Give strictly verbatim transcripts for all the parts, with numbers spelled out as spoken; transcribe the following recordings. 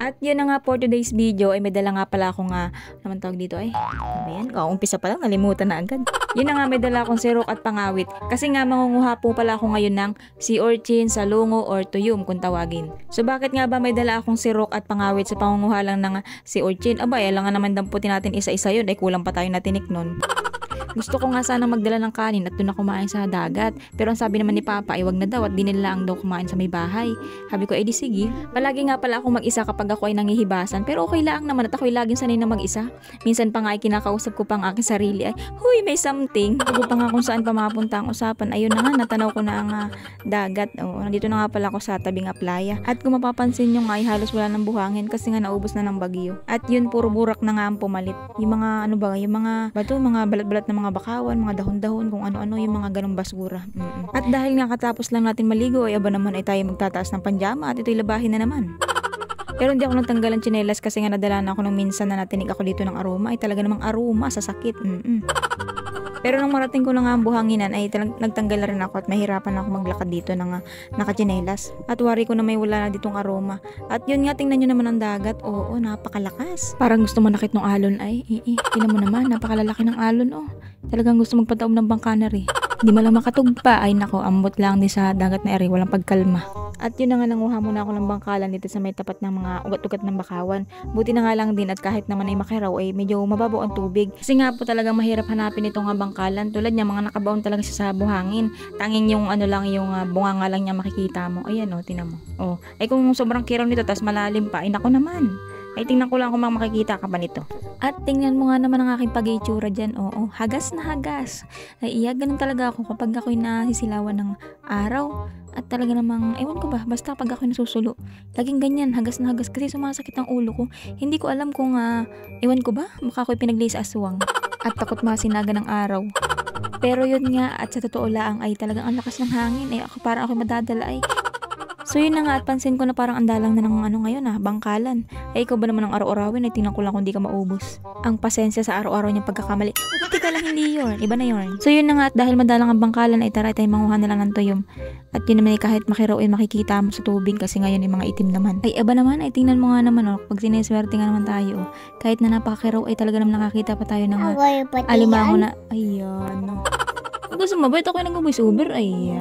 At yun na nga for today's video ay may dala nga pala akong nga, naman tawag dito ay, ano ba yan? O, umpisa pa lang, nalimutan na agad. Yun na nga may dala akong sirok at pangawit. Kasi nga mangunguha po pala ako ngayon ng sea urchin, salungo or tuyum kung tawagin. So bakit nga ba may dala akong sirok at pangawit sa pangunguha lang ng sea urchin? Aba, eh, lang nga naman damputin natin isa-isa yun, ay kulang pa tayo natinik nun. Gusto ko nga sana magdala ng kanin at doon na kumain sa dagat. Pero ang sabi naman ni Papa ay wag na daw at di nila lang daw kumain sa may bahay. Sabi ko, eh di sige. Palagi nga pala ako mag-isa kapag ako ay nangihibasan. Pero okay lang naman at ako ay laging sanay na mag-isa. Minsan pa nga ay kinakausap ko pa ang aking sarili ay, huy, may something. Bago pa nga kung saan pa mapunta ang usapan. Ayun na nga, natanaw ko na ang uh, dagat. Oh, nandito na nga pala ako sa tabing playa. At kung mapapansin nyo nga ay halos wala ng buhangin kasi nga naubos na ng bagyo. At yun, puro burak na nga ang pumalit. Yung mga, ano ba, yung mga bato, mga balat-balat na mga bakawan, mga dahon-dahon, kung ano-ano yung mga ganong basura. Mm-mm. At dahil nga katapos lang natin maligo, ay aba naman ay tayo magtataas ng panjama at ito'y labahin na naman. Pero hindi ako natanggalan tsinelas kasi nga nadala na ako nung minsan na natinig ako dito ng aroma, ay talaga namang aroma sa sakit. Mm-mm. Pero nung marating ko na nga ang buhanginan ay talag, nagtanggal na rin ako at mahirapan ako maglakad dito ng uh, nakatsinelas. At wari ko na may wala na ditong aroma. At yun nga, tingnan nyo naman ang dagat. Oo, napakalakas. Parang gusto manakit ng alon ay. Eh, eh, tingnan mo naman, napakalalaki ng alon oh. Talagang gusto magpataob ng bangka na rin. Hindi malang makatugpa. Ay nako, ambot lang din sa dagat na eri, walang pagkalma. At yun na nga, nanguha muna ako ng bangkalan dito sa may tapat ng mga ugat-ugat ng bakawan. Buti na nga lang din at kahit naman ay makiraw ay medyo mababaw ang tubig. Kasi nga po talagang mahirap hanapin itong nga bangkalan. Tulad niya, mga nakabaon talaga siya sa buhangin. Tanging yung ano lang, yung uh, bunga nga lang niya makikita mo. Ayan o, oh, tinan mo. Oh, ay kung sobrang kiraw nito tas malalim pa, ay nako naman. Ay tingnan ko lang kung makikita ka pa nito. At tingnan mo nga naman ang aking pag-itsura dyan. Oo, hagas na hagas. Ay iya, ganun talaga ako kapag ako'y nasisilawan ng araw. At talaga namang, ewan ko ba, basta pag ako'y nasusulo. Laging ganyan, hagas na hagas kasi sumasakit ang ulo ko. Hindi ko alam kung, uh, ewan ko ba, baka ako'y pinagli sa aswang. At takot masinaga ng araw. Pero yun nga, at sa totoo lang ay talagang ang lakas ng hangin. Eh ako parang ako'y madadala ay. So yun na nga at pansin ko na parang andalang na ng ano ngayon ah, bangkalan. Ay ikaw ba naman ang araw-arawin ay tingnan ko lang kung di ka maubos. Ang pasensya sa araw-araw niyang pagkakamali. Buti ka lang hindi yun, iba na yun. So yun na nga at dahil madalang ang bangkalan ay tara tayo manguha na lang ng tuyom. At yun naman ay kahit makiraw ay makikita mo sa tubig kasi ngayon ay mga itim naman. Ay iba naman ay tingnan mo nga naman oh, pag sineswerte nga naman tayo oh. Kahit na napakakiraw ay talaga naman nakakita pa tayo ng uh, alimango na. Ayan no. Gusto mo ba ito ako yung nag-voice over? Ay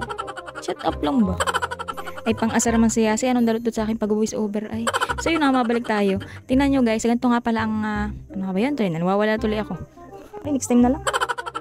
shut up lang ba? Ay pang-asa naman siya. Siya anong dalot doon sa akin pag-voice over ay. So yun na, mabalik tayo. Tingnan nyo guys, ganito nga pala ang, uh, ano ba yan? Ito yun, nawawala tuloy ako. Ay, next time na lang.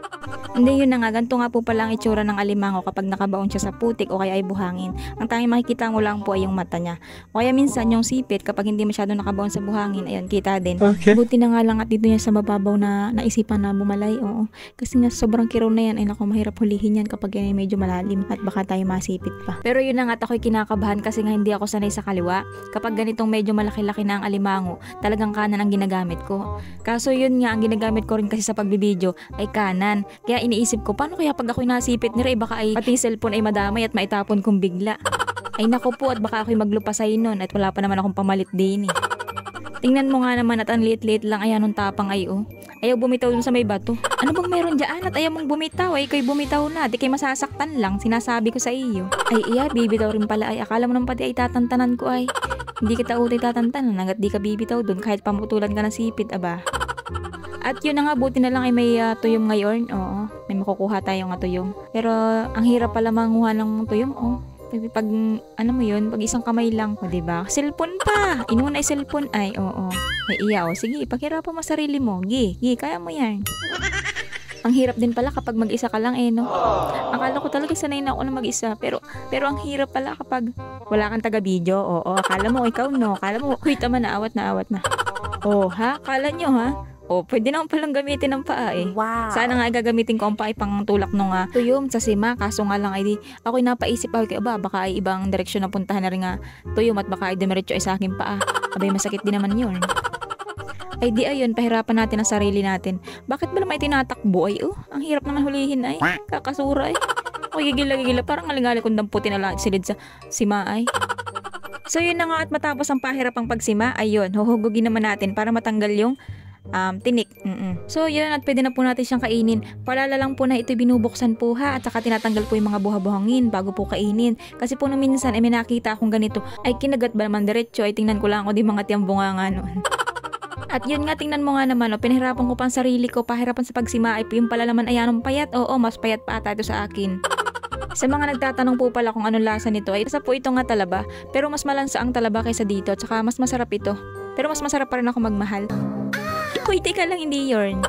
Hindi yun na nga, ganito nga po pala ang itsura ng alimango kapag nakabaon siya sa putik o kaya ay buhangin. Ang tanging makikita mo lang po ay yung mata niya. O kaya minsan yung sipit kapag hindi masyado nakabaon sa buhangin, ayun, kita din. Okay. Buti na nga lang at dito niya sa mababaw na naisipan na bumalay. Oo. Kasi nga sobrang kiraw na yan, ay naku, mahirap hulihin yan kapag yan ay medyo malalim at baka tayo masipit pa. Pero yun na nga, ako'y kinakabahan kasi nga hindi ako sanay sa kaliwa. Kapag ganitong medyo malaki-laki na ang alimango, talagang kanan ang ginagamit ko. Kaso yun nga, ang ginagamit ko rin kasi sa pagbibideo ay kanan. Kaya iniisip ko, paano kaya pag ako'y nasipit ni Ray, baka ay pati cellphone ay madamay at maitapon kong bigla. Ay nako po, at baka ako'y maglupasay nun at wala pa naman akong pamalit din eh. Tingnan mo nga naman at ang liit-liit lang, ayan nung tapang ay oh. Ayaw bumitaw dun sa may bato. Ano bang meron dyan at ayaw mong bumitaw ay ikaw'y bumitaw na, di kay masasaktan lang, sinasabi ko sa iyo. Ay iya, bibitaw rin pala ay, akala mo naman pati ay tatantanan ko ay. Hindi kita utoy tatantanan hanggat di ka bibitaw dun kahit pamutulan ka ng sipit, aba. At yun na nga, buti na lang ay may uh, tuyom ngayon. Oo, may makukuha tayong uh, tuyom. Pero ang hirap pala manguha ng tuyom. Oh, pag, pag ano mo yun, pag isang kamay lang. O diba? Cellphone pa! Inuna ay cellphone. Ay, oo. Ay iya, o. Sige, paghirapan mo sarili mo. Gi, gi, kaya mo yan. Ang hirap din pala kapag mag-isa ka lang eh, no? Akala ko talaga sanay na ako na mag-isa. Pero, pero ang hirap pala kapag wala kang taga-video. Oo, akala mo ikaw, no? Akala mo, kuy tama na, awat na, awat na. Oh, ha? Akala nyo, ha? Oh, pwede naman palang gamitin ng paa eh. Wow. Sana nga gagamitin ko ang paa pang tulak nung uh, tuyom sa sima. Kaso nga lang ay di, ako'y napaisip ako kay aba, baka ay ibang direksyon na puntahan na rin nga tuyom at baka ay dumiretso ay sa aking paa. Abay, masakit din naman yun. Ay di ayun, pahirapan natin ang sarili natin. Bakit ba naman tinatakbo ay oh? Ang hirap naman hulihin ay. Kakasura ay. O gigila-gigila, parang alingali kung damputin na lang silid sa sima ay. So yun na nga at matapos ang pahirapang pagsima, ayun, huhugugin naman natin para matanggal yung um, tinik. Mm-mm. So yun, at pwede na po natin siyang kainin. Palala lang po na ito binubuksan po ha, at saka tinatanggal po yung mga buha-buhangin bago po kainin. Kasi po nung minsan ay may nakita akong ganito, ay kinagat ba naman diretso, ay tingnan ko lang ako di mga tiyambunga nga noon. At yun nga, tingnan mo nga naman, oh, pinahirapan ko pa ang sarili ko, pahirapan sa pagsima, ay yung pala naman ay anong payat, oo, mas payat pa ata ito sa akin. Sa mga nagtatanong po pala kung anong lasa nito, ay isa po ito nga talaba, pero mas malansa ang talaba kaysa dito, at saka mas masarap ito. Pero mas masarap pa rin ako magmahal. Uy, teka lang, hindi yun.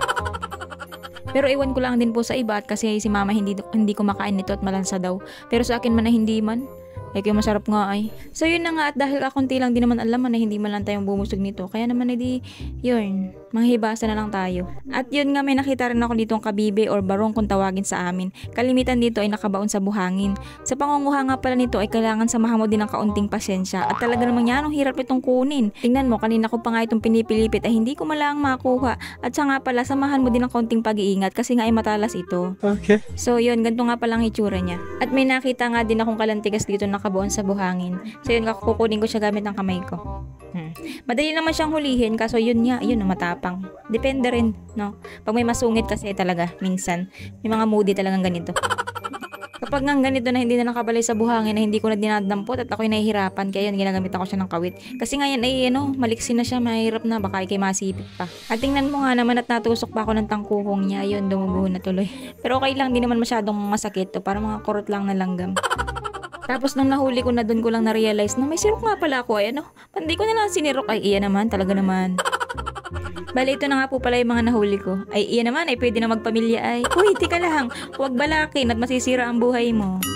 Pero iwan ko lang din po sa iba, at kasi si mama hindi, hindi kumakain nito at malansa daw. Pero sa akin man na hindi man. Ay, kaya masarap nga ay. So, yun na nga, at dahil kakunti lang din naman alam na hindi man lang tayong bumusog nito. Kaya naman, edi, yun, manghibasa na lang tayo. At yun nga, may nakita rin ako ditong kabibe or barong kung tawagin sa amin. Kalimitan dito ay nakabaon sa buhangin. Sa pangunguha nga pala nito ay kailangan samahan mo din ng kaunting pasensya. At talaga namang yan, ang hirap itong kunin. Tingnan mo, kanina ko pa nga itong pinipilipit ay hindi ko malang makuha. At siya nga pala, samahan mo din ng kaunting pag-iingat kasi nga ay matalas ito. Okay. So, yun, ganito nga palang itsura niya. At may nakita nga din akong kalantigas dito na nakabuon sa buhangin. So yun, kukunin ko siya gamit ng kamay ko. Hmm. Madali naman siyang hulihin, kaso yun nga, yun, matapang. Depende rin, no? Pag may masungit kasi talaga, minsan, may mga moody talagang ganito. Kapag nga ganito na hindi na nakabalay sa buhangin, na hindi ko na dinadampot at ako'y nahihirapan, kaya yun, ginagamit ako siya ng kawit. Kasi nga yan ay, ano, maliksi na siya, mahirap na, baka ikay masipit pa. At tingnan mo nga naman at natusok pa ako ng tangkuhong niya, yun, dumubuho na tuloy. Pero okay lang, di naman masyadong masakit to, parang mga kurot lang na langgam. Tapos nung nahuli ko na doon ko lang na-realize na may sirok nga pala ako, ay ano, pandi ko na lang sinirok, ay iya naman, talaga naman. Bali, ito na nga po pala yung mga nahuli ko. Ay iya naman, ay pwede na magpamilya ay, uy, tika lang, huwag balakin at masisira ang buhay mo.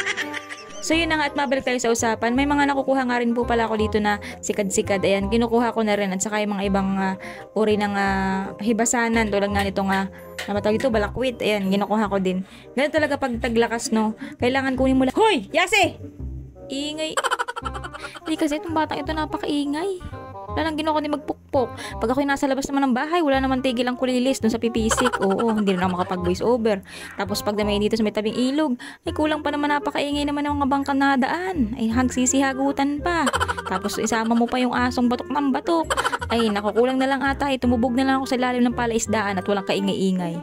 So yun na nga, at mabalik tayo sa usapan. May mga nakukuha nga rin po pala ako dito na sikad-sikad. Ayan, kinukuha ko na rin. At saka yung mga ibang uh, uri ng uh, hibasanan. Tulad nga nitong uh, namatawag ito, balakwit. Ayan, kinukuha ko din. Ganun talaga pag taglakas, no? Kailangan kunin mo lang. Hoy! Yase! Ingay. Hindi kasi itong batang ito napakaingay. Wala nang ginawa ko ni magpukpok. Pag ako'y nasa labas naman ng bahay, wala naman tigil ang kulilis dun sa pipisik. Oo, hindi na ako makapag-voice over. Tapos pag damay dito sa may tabing ilog, ay kulang pa naman, napakaingay naman ng mga bangkang nadaan. Ay hagsisihagutan pa. Tapos isama mo pa yung asong batok ng batok. Ay nakukulang na lang ata, ay tumubog na lang ako sa lalim ng palaisdaan at walang kaingay-ingay.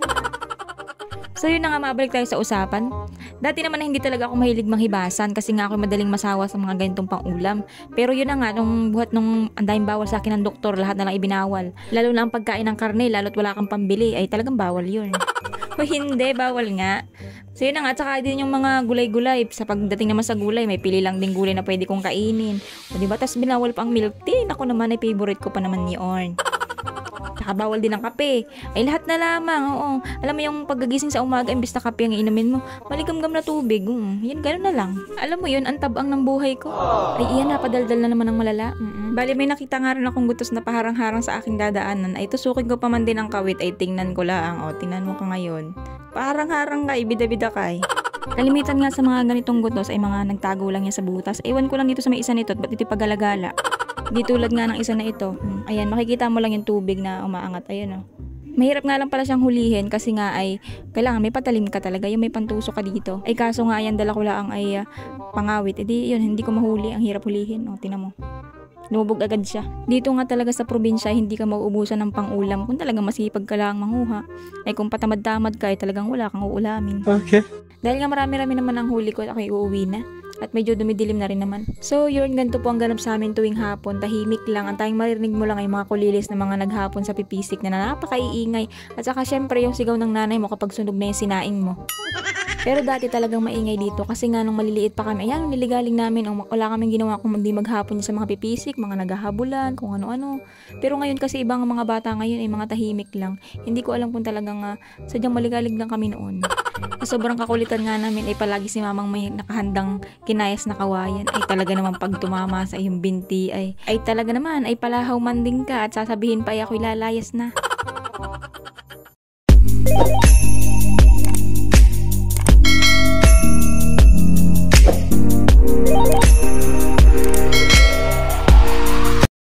So yun na nga, mabalik tayo sa usapan. Dati naman na hindi talaga ako mahilig manghibasan kasi nga ako madaling masawa sa mga ganitong pang-ulam. Pero yun na nga, nung buhat nung andayang bawal sa akin ng doktor, lahat na lang ibinawal. Lalo na ang pagkain ng karne, lalo't wala kang pambili, ay talagang bawal yun. O hindi, bawal nga. So yun na nga, tsaka din yung mga gulay-gulay. Sa pagdating naman sa gulay, may pili lang ding gulay na pwede kong kainin. O diba, tas binawal pa ang milk tea. Ako naman ay favorite ko pa naman yun. Tsaka bawal din ang kape. Ay lahat na lamang, oo. Alam mo yung paggagising sa umaga, imbis na kape ang inumin mo, maligam-gam na tubig. Um, yan, gano'n na lang. Alam mo yun, ang tabang ng buhay ko. Ay iyan, napadaldal na naman ng malala. Mm-mm. Bali, may nakita nga rin akong gutos na paharang-harang sa aking dadaanan. Ay tusukin ko pa man din ang kawit, ay tingnan ko lang. O, tingnan mo ka ngayon. Paharang-harang ka, ibida-bida ka eh. Kalimitan nga sa mga ganitong gutos ay mga nagtago lang yan sa butas. Ewan ko lang dito sa may isa nito at ba't ito pagalagala. Di tulad nga ng isa na ito. Ayan, makikita mo lang yung tubig na umaangat. Ayan, oh. Mahirap nga lang pala siyang hulihin kasi nga ay kailangan may patalim ka talaga. Yung may pantusok ka dito. Ay kaso nga ayan, dala ko lang ay uh, pangawit. E di yun, hindi ko mahuli. Ang hirap hulihin. O, tingnan mo. Lumubog agad siya. Dito nga talaga sa probinsya, hindi ka mauubusan ng pang-ulam kung talagang masipag ka lang manguha. Ay kung patamad-tamad ka, ay talagang wala kang uulamin. Okay. Dahil nga marami-rami naman ang huli ko, ako'y uuwi na. At medyo dumidilim na rin naman. So yun, ganito po ang ganap sa amin tuwing hapon. Tahimik lang. Ang tayong maririnig mo lang ay mga kulilis na mga naghapon sa pipisik na napakaiingay. At saka syempre yung sigaw ng nanay mo kapag sunog na yung sinaing mo. Pero dati talagang maingay dito kasi nga nung maliliit pa kami, ayan, niligaling namin, o wala kaming ginawa kung hindi maghapon sa mga pipisik, mga naghahabulan, kung ano-ano. Pero ngayon kasi ibang mga bata ngayon ay mga tahimik lang. Hindi ko alam kung talagang uh, sadyang maligalig lang kami noon. Sobrang kakulitan nga namin ay palagi si mamang may nakahandang kinayas na kawayan. Ay talaga naman pag tumama sa iyong binti ay, ay talaga naman ay palahaw man din ka at sasabihin pa ay ako'y lalayas na.